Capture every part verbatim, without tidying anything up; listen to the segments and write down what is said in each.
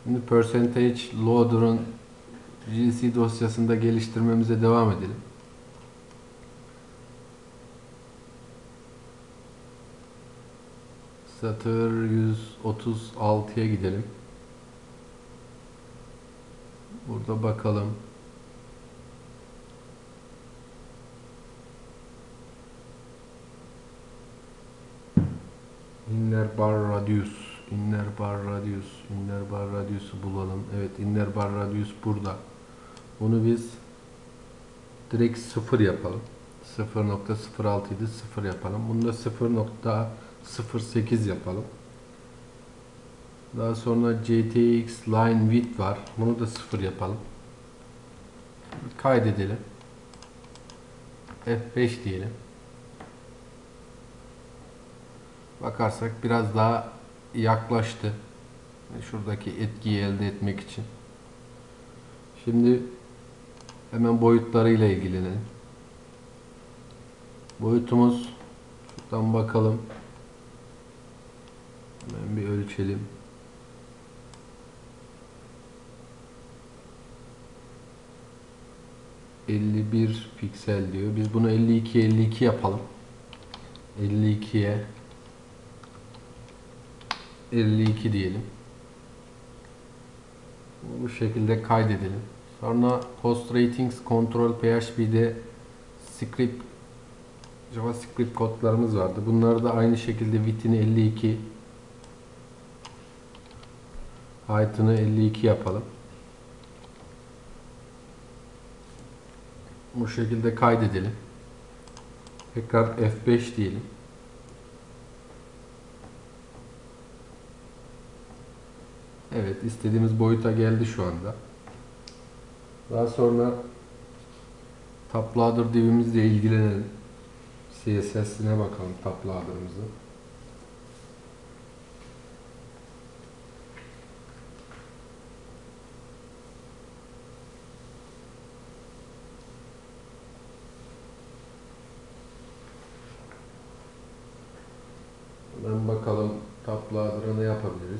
Şimdi percentage loader'ın G C dosyasında geliştirmemize devam edelim. Satır yüz otuz altıya gidelim. Burada bakalım. Inner bar radius. Inner bar radius. Inner bar radius'u bulalım. Evet, inner bar radius burada. Bunu biz direkt sıfır yapalım. sıfır nokta sıfır altı idi. sıfır yapalım. Bunu da sıfır nokta sıfır sekiz yapalım. Daha sonra G T X line width var. Bunu da sıfır yapalım. Kaydedelim. F beş diyelim. Bakarsak biraz daha yaklaştı. Şuradaki etkiyi elde etmek için. Şimdi hemen boyutlarıyla ilgilenelim. Boyutumuz, şuradan bakalım. Hemen bir ölçelim. elli bir piksel diyor. Biz bunu elli iki elli iki yapalım. elli ikiye elli iki diyelim. Bu şekilde kaydedelim. Sonra post ratings control P H P'de script JavaScript kodlarımız vardı. Bunları da aynı şekilde width'ini elli iki, height'ını elli iki yapalım. Bu şekilde kaydedelim. Tekrar F beş diyelim. Evet, istediğimiz boyuta geldi şu anda. Daha sonra top loader div'imizle ilgilenelim. C S S'ine bakalım top loader'ımızı. Hemen bakalım top loader'a ne yapabiliriz.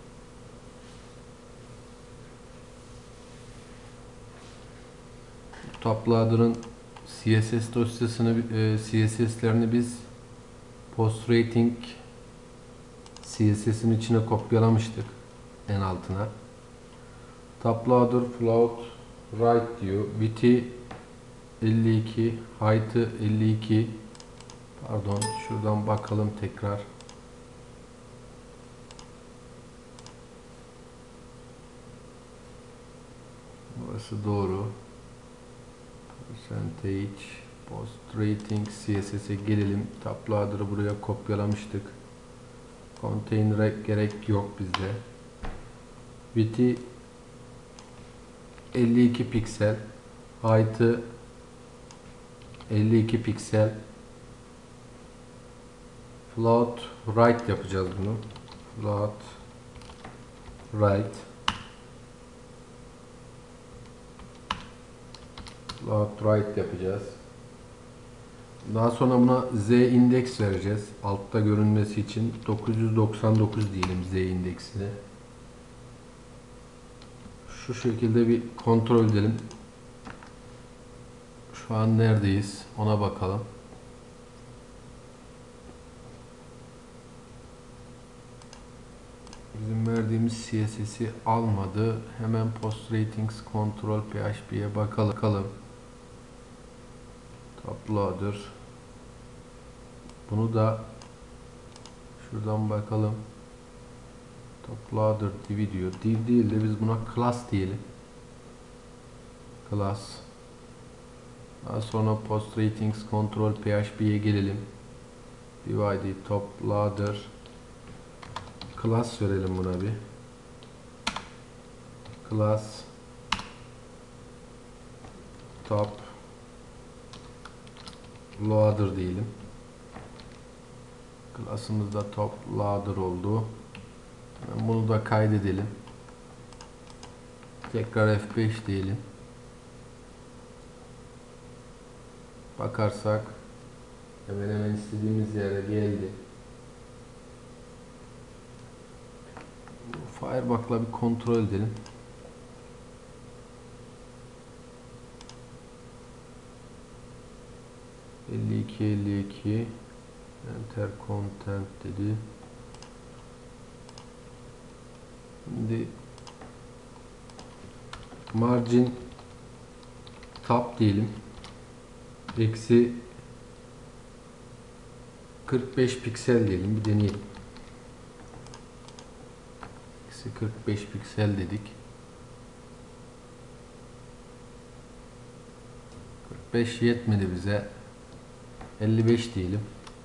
Top loader'ın C S S dosyasını, e, C S S'lerini biz post rating C S S'in içine kopyalamıştık, en altına. Top loader float right diyor. Width'i elli iki, height'ı elli iki. Pardon, şuradan bakalım tekrar. Burası doğru. Percentage post rating C S S'e gelelim. Top loader'ı buraya kopyalamıştık. Container'e gerek yok bizde. Width'i elli iki piksel, height'ı elli iki piksel. Float right yapacağız bunu. Float right. Float right yapacağız. Daha sonra buna Z indeks vereceğiz. Altta görünmesi için dokuz yüz doksan dokuz diyelim Z indeksine. Şu şekilde bir kontrol edelim. Şu an neredeyiz? Ona bakalım. Bizim verdiğimiz C S S'i almadı. Hemen post ratings control P H P'ye bakalım. Top loader. Bunu da şuradan bakalım. Top loader div diyor. Div değil de biz buna class diyelim. Class. Daha sonra post ratings control P H P'ye gelelim. Divide top loader. Class verelim buna bir. Class top loader diyelim. Class'ımız da top loader oldu. Bunu da kaydedelim. Tekrar F beş diyelim. Bakarsak hemen hemen istediğimiz yere geldi. Firebug'la bir kontrol edelim. elli iki elli iki enter content dedi. Şimdi margin top diyelim. Eksi kırk beş piksel diyelim. Bir deneyelim. Eksi kırk beş piksel dedik. kırk beş yetmedi bize. elli beş diyelim.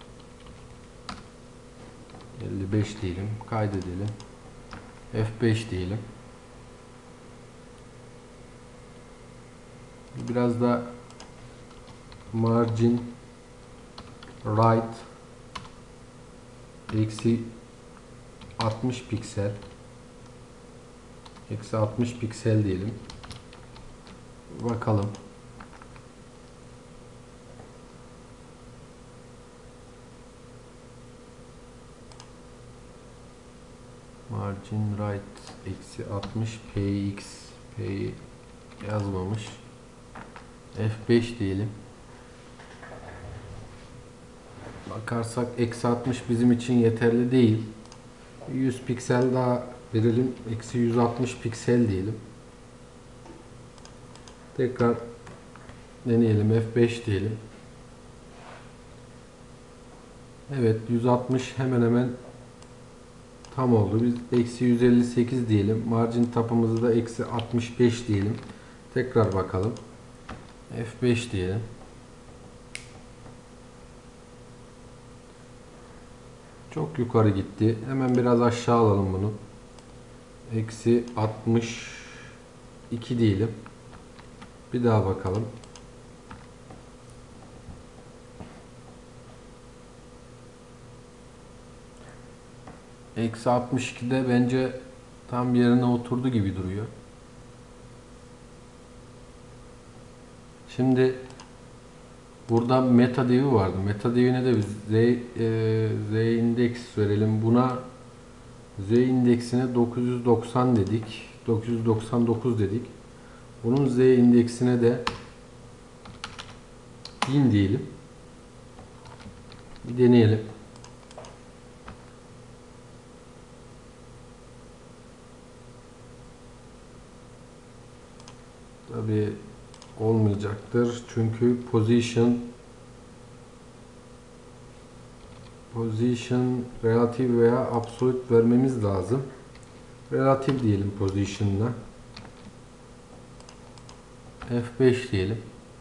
elli beş diyelim. Kaydedelim. F beş diyelim. Biraz da margin right eksi altmış piksel eksi altmış piksel diyelim. Bakalım. Margin right eksi altmış px p yazmamış. F beş diyelim. Bakarsak eksi altmış bizim için yeterli değil. yüz piksel daha verelim. Eksi yüz altmış piksel diyelim. Tekrar deneyelim. F beş diyelim. Evet, yüz altmış hemen hemen tam oldu. Biz eksi yüz elli sekiz diyelim. Margin tapımızı da eksi altmış beş diyelim. Tekrar bakalım. F beş diyelim. Çok yukarı gitti. Hemen biraz aşağı alalım bunu. Eksi altmış iki diyelim. Bir daha bakalım. Eksi altmış ikide bence tam yerine oturdu gibi duruyor. Şimdi burada meta dev'i vardı. Meta dev'ine de biz z, e, z indeks verelim. Buna z indeksine dokuz yüz doksan dedik. dokuz yüz doksan dokuz dedik. Bunun z indeksine de bin diyelim. Bir deneyelim. Tabii olmayacaktır. Çünkü position position relatif veya absolute vermemiz lazım. Relatif diyelim position'la. F beş diyelim.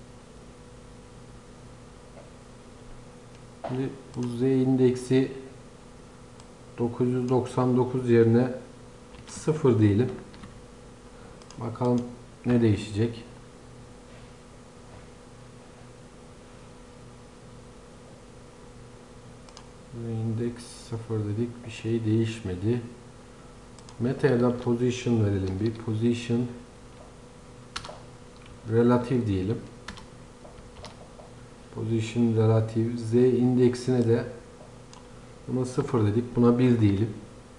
Şimdi bu z indeksi dokuz yüz doksan dokuz yerine sıfır diyelim. Bakalım ne değişecek? Index sıfır dedik. Bir şey değişmedi. Meta'ya da position verelim. Bir position relatif diyelim. Position relatif. Z indeksine de buna sıfır dedik. Buna bir diyelim.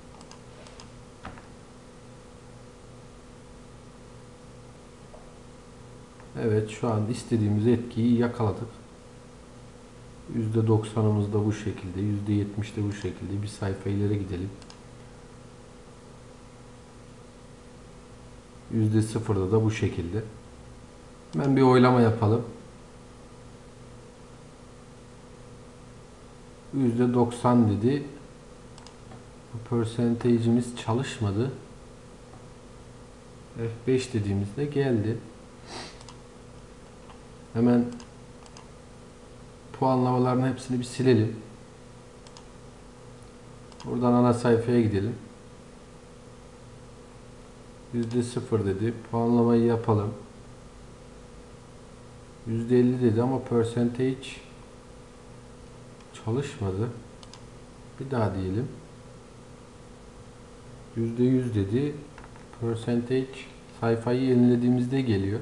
Evet, şu an istediğimiz etkiyi yakaladık. yüzde doksanımız da bu şekilde. yüzde yetmiş de bu şekilde. Bir sayfa ileri gidelim. yüzde sıfırda da bu şekilde. Hemen bir oylama yapalım. yüzde doksan dedi. Bu percentage'imiz çalışmadı. F beş dediğimizde geldi. Hemen puanlamaların hepsini bir silelim. Buradan ana sayfaya gidelim. yüzde sıfır dedi. Puanlamayı yapalım. yüzde elli dedi ama percentage çalışmadı. Bir daha diyelim. yüzde yüz dedi. Percentage sayfayı yenilediğimizde geliyor.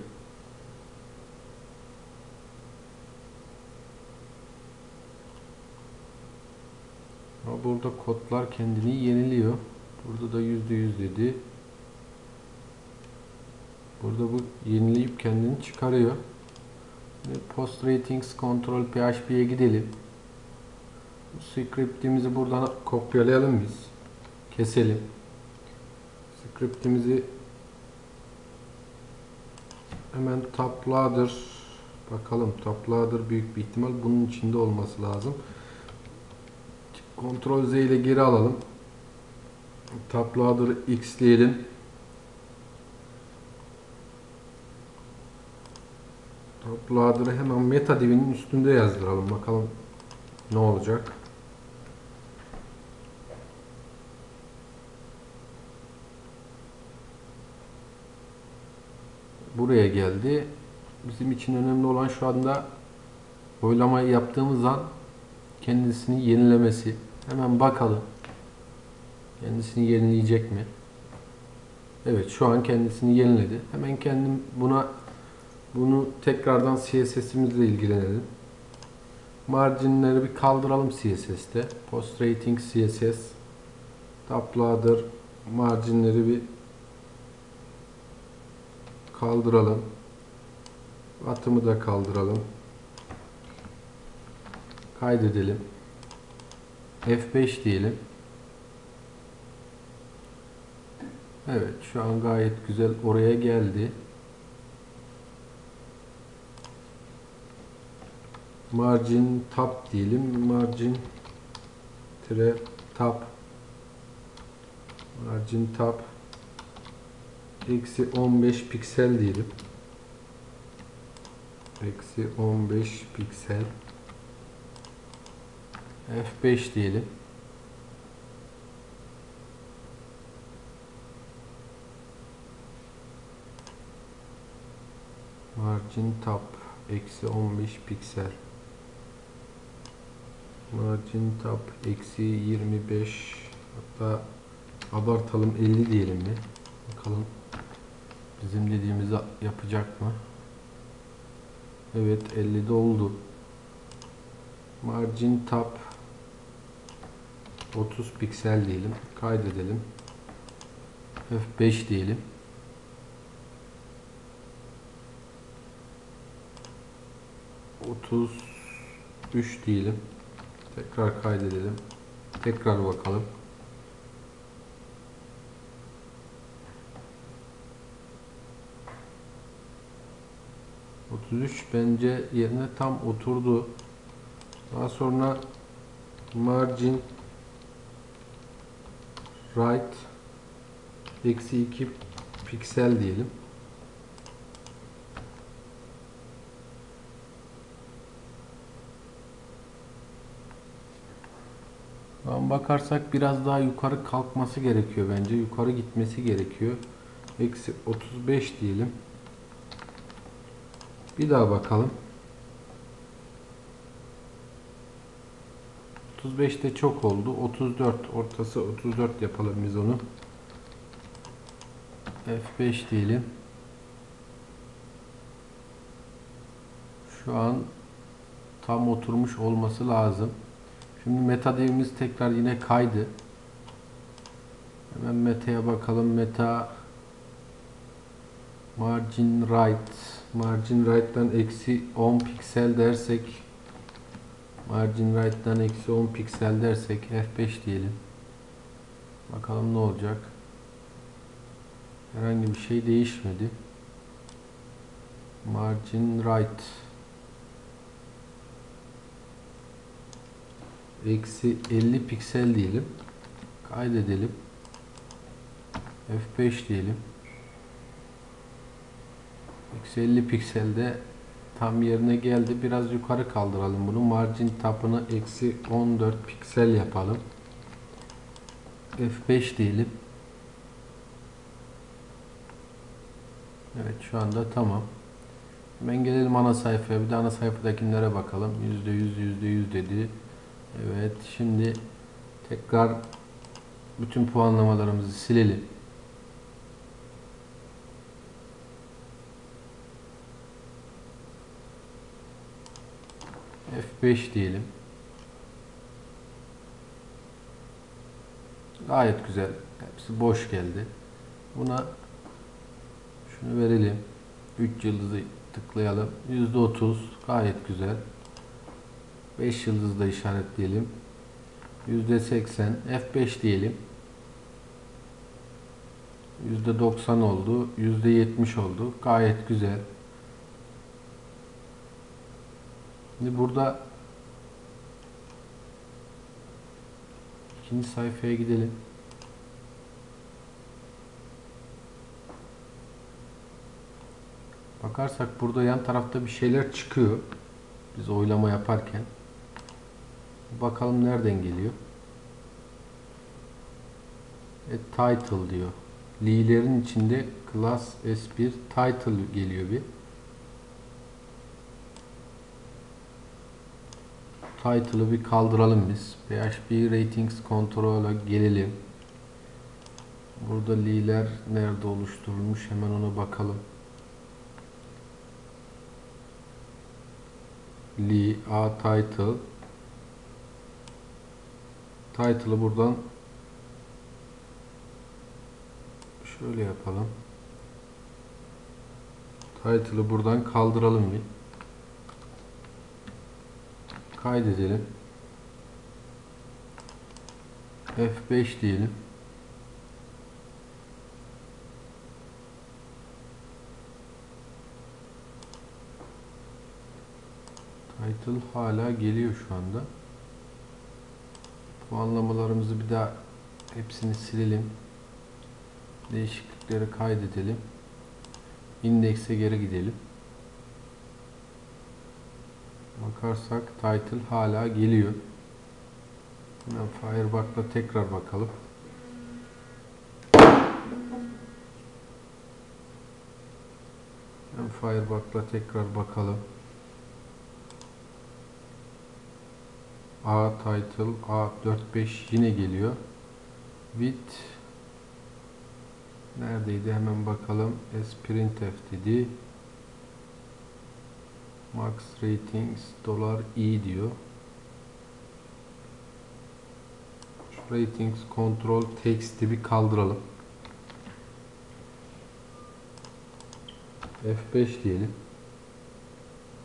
Ama burada kodlar kendini yeniliyor. Burada da yüzde yüz dedi. Burada bu yenileyip kendini çıkarıyor. Post ratings control P H P'ye gidelim. Bu script'imizi buradan kopyalayalım biz. Keselim. Script'imizi hemen top loader, bakalım top loader büyük bir ihtimal bunun içinde olması lazım. Ctrl Z ile geri alalım. Top loader'ı X'leyelim. Top loader'ı hemen meta divinin üstünde yazdıralım. Bakalım ne olacak. Buraya geldi. Bizim için önemli olan şu anda oylamayı yaptığımız an kendisini yenilemesi. Hemen bakalım. Kendisini yenileyecek mi? Evet, şu an kendisini yeniledi. Hemen kendim buna bunu tekrardan C S S'imizle ilgilenelim. Marginleri bir kaldıralım C S S'te. Post rating C S S. Top loader marginleri bir kaldıralım. Atımı da kaldıralım. Kaydedelim. F beş diyelim. Evet, şu an gayet güzel oraya geldi. Margin top diyelim. Margin tire top. Margin top eksi on beş piksel diyelim. Eksi on beş piksel. F beş diyelim. Margin top eksi on beş piksel. Margin top eksi yirmi beş, hatta abartalım elli diyelim mi? Bakalım bizim dediğimizi yapacak mı? Evet, ellide oldu. Margin top otuz piksel diyelim. Kaydedelim. F beş diyelim. otuz üç diyelim. Tekrar kaydedelim. Tekrar bakalım. otuz üç bence yerine tam oturdu. Daha sonra margin right eksi iki piksel diyelim. Şu bakarsak biraz daha yukarı kalkması gerekiyor bence. Yukarı gitmesi gerekiyor. Eksi otuz beş diyelim. Bir daha bakalım. otuz beş de çok oldu. otuz dört, ortası otuz dört yapalım biz onu. F beş diyelim. Şu an tam oturmuş olması lazım. Şimdi meta divimiz tekrar yine kaydı. Hemen meta'ya bakalım. Meta margin right. Margin right'tan eksi on piksel dersek, margin right'tan eksi on piksel dersek F beş diyelim. Bakalım ne olacak. Herhangi bir şey değişmedi. Margin right eksi elli piksel diyelim. Kaydedelim. F beş diyelim. Eksi elli pikselde tam yerine geldi. Biraz yukarı kaldıralım bunu. Margin top'ını eksi on dört piksel yapalım. F beş diyelim. Evet, şu anda tamam. Hemen gelelim ana sayfaya. Bir de ana sayfadakilere bakalım. yüzde yüz yüzde yüz dedi. Evet, şimdi tekrar bütün puanlamalarımızı silelim. F beş diyelim. Gayet güzel. Hepsi boş geldi. Buna şunu verelim. üç yıldızı tıklayalım. yüzde otuz gayet güzel. beş yıldızı da işaretleyelim. yüzde seksen F beş diyelim. yüzde doksan oldu. yüzde yetmiş oldu. Gayet güzel. Şimdi burada ikinci sayfaya gidelim. Bakarsak burada yan tarafta bir şeyler çıkıyor. Biz oylama yaparken. Bakalım nereden geliyor. E, title diyor. Lee'lerin içinde class S bir title geliyor bir. Title'ı bir kaldıralım biz. P H P Ratings Control'a gelelim. Burada Lee'ler nerede oluşturulmuş? Hemen ona bakalım. Lee, A title. Title'ı buradan şöyle yapalım. Title'ı buradan kaldıralım bir. Kaydedelim. F beş diyelim. Title hala geliyor şu anda. Puanlamalarımızı bir daha hepsini silelim. Değişiklikleri kaydedelim. İndekse geri gidelim. Bakarsak title hala geliyor. Hemen Firebug'la tekrar bakalım. Hemen Firebug'la tekrar bakalım. A title A dört beş yine geliyor. With neredeydi hemen bakalım. S printf dedi. Max ratings dolar i diyor. Şu ratings control text'i bir kaldıralım. F beş diyelim.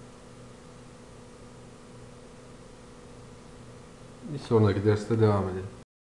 Bir sonraki derste devam edelim.